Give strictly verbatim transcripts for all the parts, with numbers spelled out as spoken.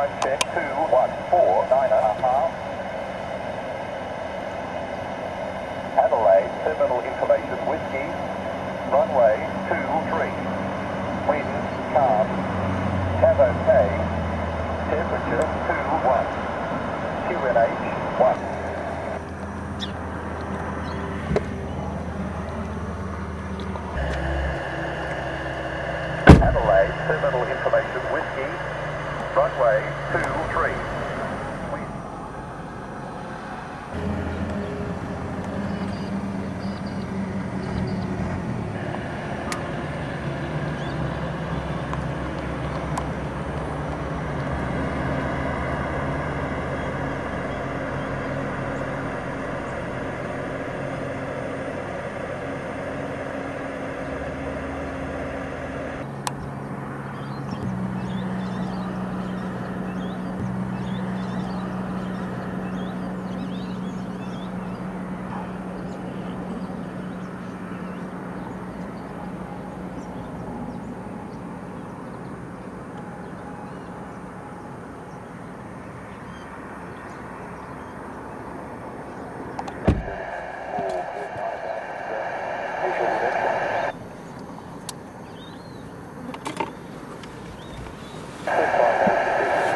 time check, two one four nine and a half. Adelaide, terminal information whiskey, runway two three. Wind, calm. Cab okay. Temperature two one. Q N H one. Adelaide, terminal information whiskey, runway two three. Wind.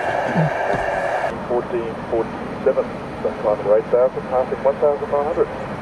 fourteen forty-seven, sun climb rate thousand, passing one thousand nine hundred.